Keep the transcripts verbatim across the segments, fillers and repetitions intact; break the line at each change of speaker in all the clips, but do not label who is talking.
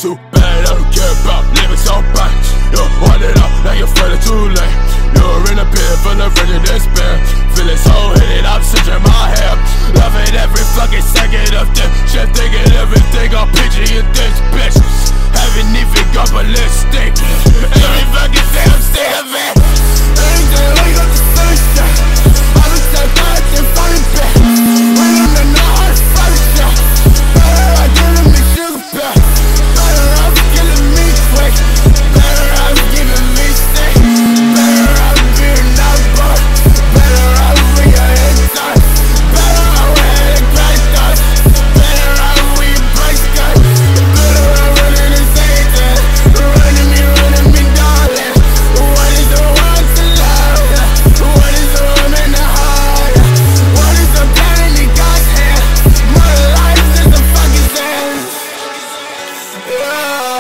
too bad, I don't care about living so bad. You want it all, now you're further too late. You're in a pit full of rigid despair. Feeling so heated, I'm stitching my hair. Loving every fucking second of this shit, thinking everything I'll picture in this bitch. Haven't even got my lipstick. Every fucking day I'm sick of it. Every day I wake up to sunshine. I look so bad and falling back. When I'm in the heart, falling down. Better I giving me sugar back. Better off killing me quick. Better off giving me sick. Better off being not bored. Better off with your head done. Better off with a great thought. Better off with your price cut. Better off running the same thing. Running me, running me, darling. What is the world to love? What is the woman to hold? What is the pain in God's hand? My life is a fucking sin. Yeah.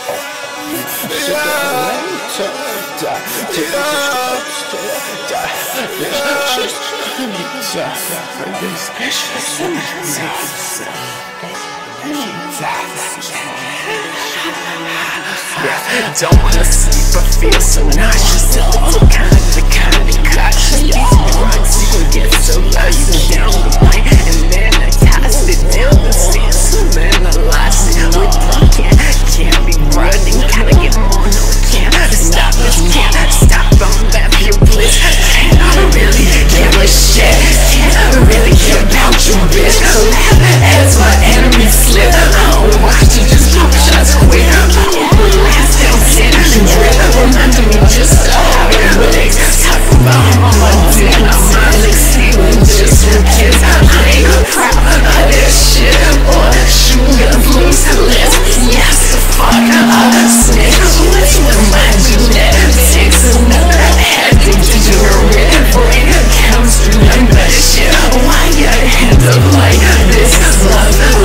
Don't wanna sleep, I feel so nauseous. A little kind of kind of cautious. These drugs, you can get so lost. You down the way, and then I tossed it down the stairs. And then I lost it with broken. Can't be running, gotta get more, no can't stop this, can't stop, I'm that pure bliss. Can't really give a shit, can't really care about you, bitch. Laugh as my enemies slip. I don't watch you, just pop shots quick. Relax, don't sit and drip. Remember me just how it relates. Talk about my dick, I'm on like stealing just for kids. I ain't proud of this shit. Or shooting blues, let's yes, the fuck up, snitch. Let's remind you that takes another head to degenerate brain. Comes through none of that shit. Why you end up like this? Love